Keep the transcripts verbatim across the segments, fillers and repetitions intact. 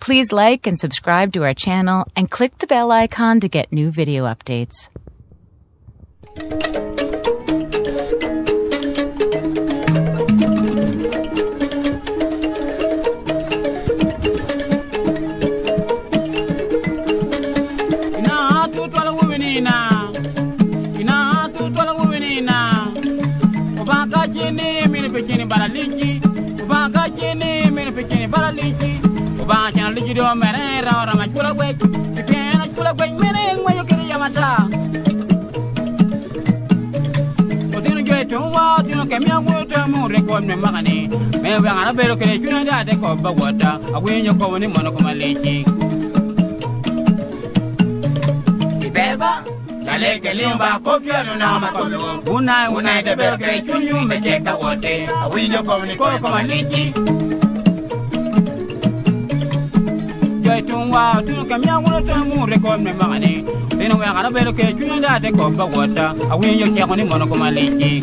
Please like and subscribe to our channel and click the bell icon to get new video updates. Baraliki, Ubanga Jini, Minipini Baraliki, Ubanga Ligido, Manera, or Macula Wake, the Piana Kula Wake, Mene, where you can Yamata. But then you get to what you can be a water more record me money. Maybe I'm a better connection that they call water, a win your common in Monocoma Lake. Beba. Kale kelimba kopia nuna makono una una de berke kunyu mecheka wote awinyo komni ko koma liki joy tunwa tunu kamya wono tamu record me magane deno we ngara berke kunyu da de ko ba wota awinyo ke ko ni mono koma liki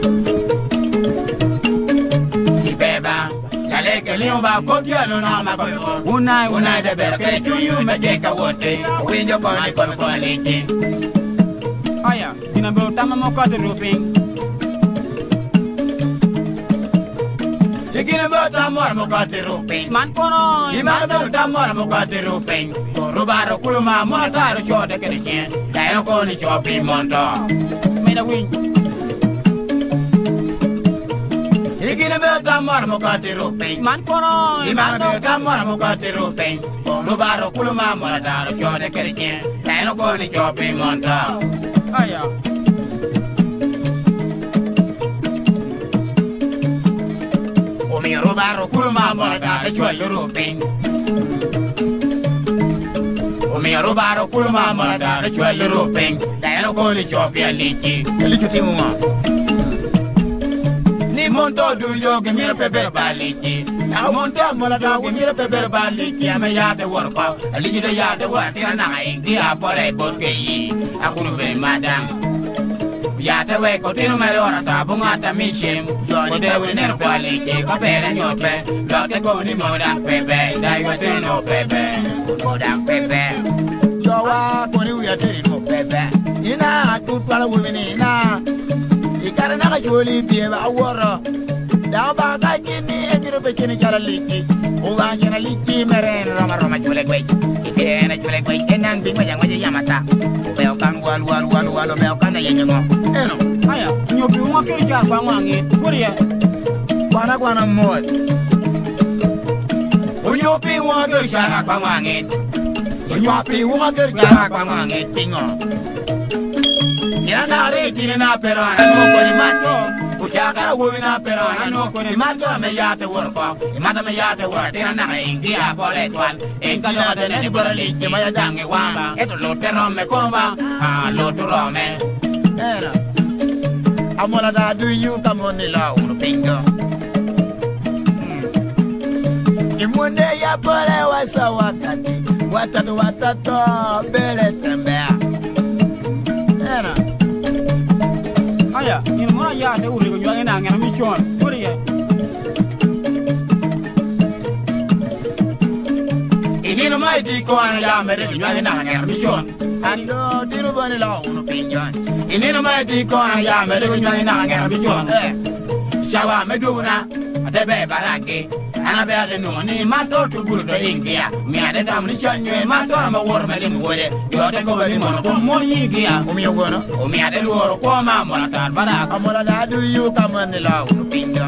ibeba kale kelimba kopia nuna makono una una de berke kunyu mecheka wote awinyo komni ko koma liki Aya, ina be tama mo ka de roping. Yekina be tama mo ka de roping. Man kono, ima be tama mo ka de roping. Robaro kuluma mo ta ro chode ke chen. Dai no ko ni chopi mondo. Me da win. Yekina be tama mo ka de roping. Man kono, ima be tama mo ka de roping. Robaro kuluma mo ta ro chode ke chen. Dai no ko ni chopi mondo. Aya. Omi robaro kulma morada de chwa europing. Omi robaro kulma morada de chwa europing. Dayano ko ni chopia liki. Liki timuma. Ni monto du yo ke mira pepe baliki. Na monto morada ke mira pepe baliki ame ya de worpa. Liki de ya de wa tira na ingi apore borke yi. Akunu be madam. Ya te we ko tinu mere ora ta bunga ta mishem. Ko de we ne ko aliki ko pere nyope. Lo te ko ni moda pepe. Dai wa te no pepe. Ko da pepe. Yo wa ko ni ya te no pepe. Ina tu pala wo ni na. Ikara na ka joli bie ba woro. Da ba ka kini e mi robe kini jara liki. O ba jana liki mere rama rama jole kwai. Ike na jole kwai enang bing ma yang ma yamata. Beo kan wal wal wal wal beo kan ya nyengo. Eno. Aya, nyobi mo kiri jar kwa wangi. Kuriye. Bana kwana mod. Unyopi mo kiri jar kwa wangi. Unyopi mo kiri jar kwa wangi tingo. Ina na re tire na pero no ko ni mato. Ushaka wo na pero no ko ni mato me ya te worko. Imata me ya te wor tira na ingi a pole twan. Enka no de ne borali ke maya dange wamba. Eto lo pero me komba. Ah lo turo me. Era. Amola da do you come on the law no pingo. Imunde ya pole wasa wakati. Watatu watatu bele tembea. Era. Aya, ni mona ya de uri ko nyanga na ngana mi chon. Kuriye. Ini no mai di ko ana ya mere ko nyanga na ngana mi chon. Ando tiro bani la uno pinjan. Ini no mai di ko ana ya mere ko nyanga na ngana mi chon. Eh. Shawa meduna atebe barake. Ana be ade no ni mato to buru to ingia. Mi ade dam ni chanyo mato ma wor me lim wore. Yo de ko bali mono ko mon ingia. O mi yogono. O mi ade loro ko ma mona tar baraka. Amola da do you come on la uno pinja.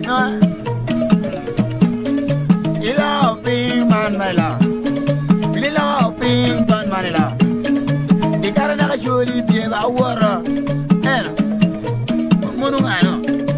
Ila ping man mala. Ila ping ton manila. Ikara na joli bie ba wora. Eh. Monu ano.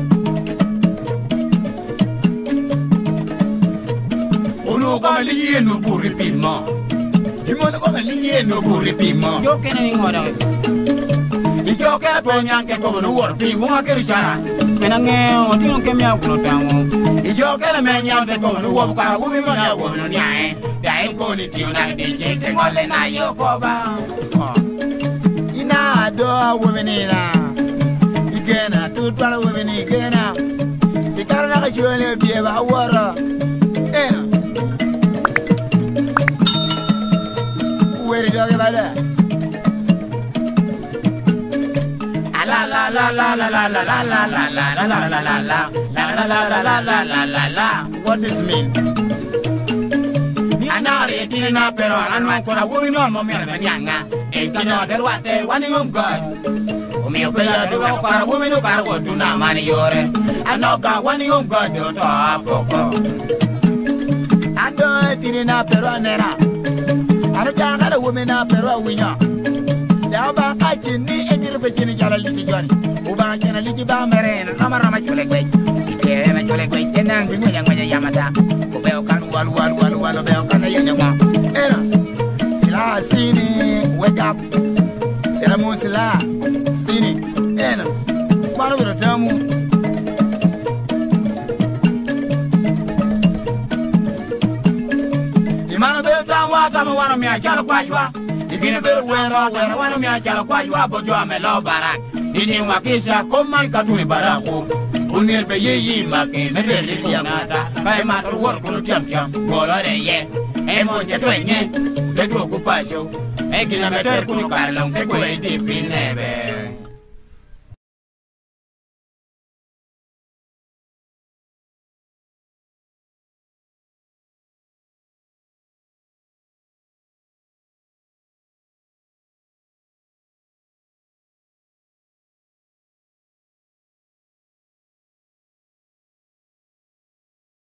Come lì no burri pimmo. Dimono come lì no burri pimmo. Io che ne ingora. I giochi a poi anche come un uomo pimmo ma che ricciara. Me nange o ti non che mi auto tamo. I giochi a me niente come un uomo para uomo ma ne uomo non è. Dai con i tio na di gente golle na io coba. Ina do womenina. Igena tutto la womenina igena. Ti carna che io le bie va ora. Eh. la la la la la la la la la la la la la la la la la la la la. What does it mean? Anare tirina pero anu kora wumi non mo mer nyanga. E kino derwate wani um God. Umi opela do para wumi no para wotu na mani yore. Anoka wani um God do to apoko. Ando tirina pero nera. Anu janga da wumi na pero winya. Daba kachi ni enir bechini jala liti joni. Uba kena liti ba merena nama rama chule kwe. Ike ma chule kwe tenang bingu yang manya yamata. Ubeo kan wal wal wal wal ubeo kan yanya ma. Era sila sini wake up. Sila mu sila sini. Ena manu biro tamu. Imanu biro tamu wa tamu wano miya chala kwa shwa. Ibini bere wera wera wano miya chala kwa yua bojo amelo barak. Nini wakisha komai katuri baraku. Unir be ye yi make me bere ya nata. Bai matar wor kunu tiam tiam. Golo de ye. E monje to enye. Te do kupasho. E gina me ter kunu karlong te kwe di pinebe.